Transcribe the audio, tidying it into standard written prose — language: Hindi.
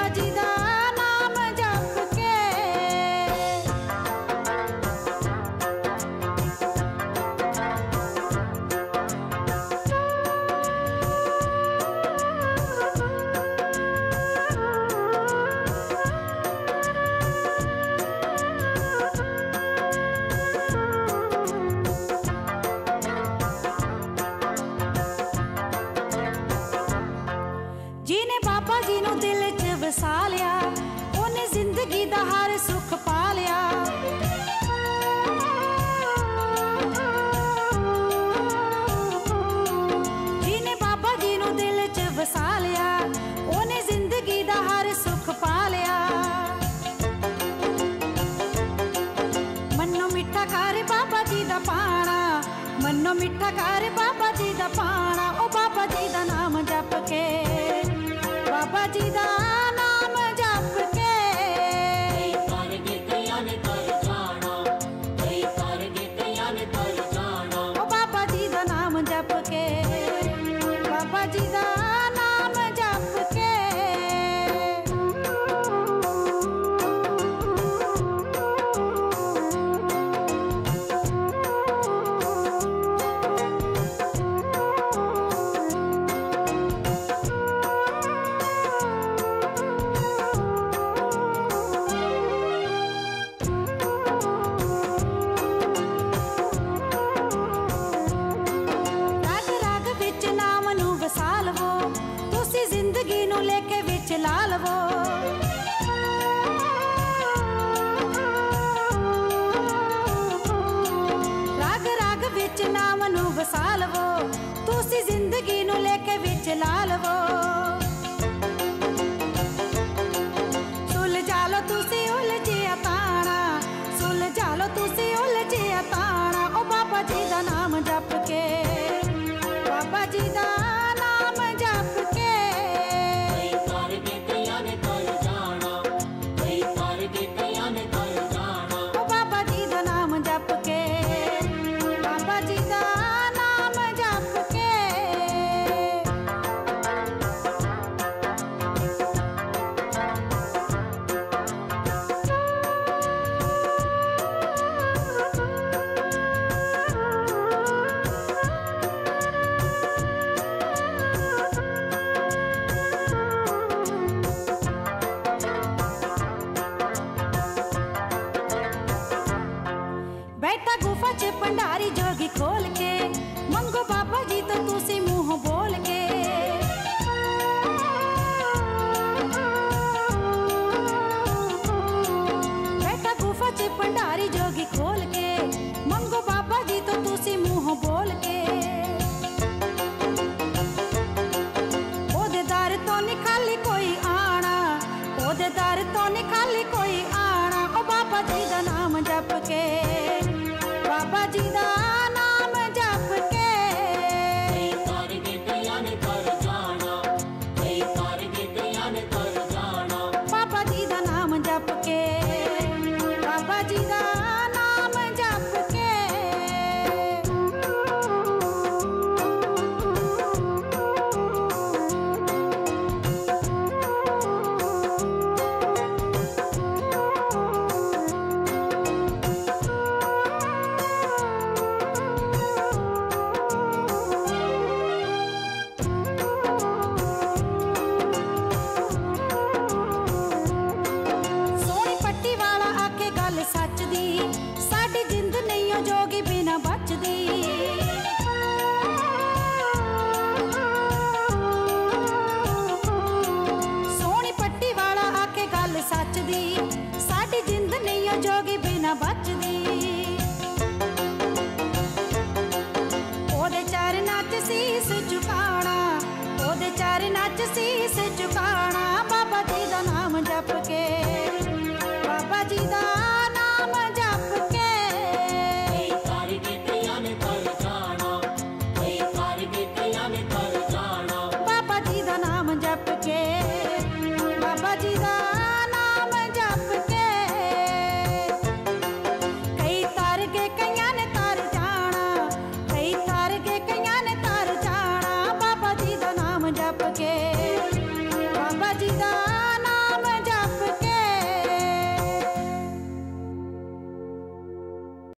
जी दा नाम जप के। जिने बाबा जी नू दिल च वसा लिया, ओने जिंदगी दा हर सुख पा लिया। जिने बाबा जी नू दिल च वसा लिया, ओने जिंदगी दा हर सुख पा लिया। मन्नो मिठा कर बाबा जी दा पाना, मन्नो मिठा कर बाबा जी दा पाना। ओ बाबा जी दा नाम जप के, बाबा जी दा नाम जप के। कर गीतियां ने कर जाना, कर गीतियां ने कर जाना। ओ बाबा जी दा नाम जप के, बाबा जी दा नाम जप के। वसा लवो तुसी जिंदगी नू लेके विच ला लवो। राग राग विच नाम नू वसा लवो तुसी जिंदगी नू लेके विच ला लवो। सुलझा लो तुसी उलझिया ताना, सुलझा लो तुसी उलझिया ताना। ओ बाबा जी दा नाम जप के, बाबा जी दा नाम जप के। कर गीतियां ने कर जाना, कर गीतियां ने कर जाना। ओ बाबा जी दा नाम जप के, बाबा जी दा नाम जप के। बैठा गुफा च भंडारी जोगी खोल के, मंगो बाबा जी तो तुसी मुंह बोल के। बैठा गुफा च भंडारी जोगी खोल के, मंगो बाबा जी तो तुसी मुंह बोल के। ओदे दर तो नहीं खाली कोई आना, ओदे दर तो नहीं खाली कोई आना। ओ बाबा जी दा नाम जप के, बाबा जी दा नाम जप के। कर गीतियां ने कर जाना, कर गीतियां ने कर जाना। बाबा जी दा नाम जप के, बाबा जी दा नाम जप के। सच दी साडी जिंद नहीं हो जोगी बिना बचदी। सोनी पट्टी वाला आके गल सच दी, साडी जिंद नहीं हो जोगी बिना बचदी। ओदे चरनां च सीस झुकाना, ओदे चरनां च सीस झुकाना। बाबा जी दा नाम जप के, बाबा जी दा नाम जप के। कर गीतियां ने कर जाना, कर गीतियां ने कर जाना। बाबा जी दा नाम जप के, बाबा जी दा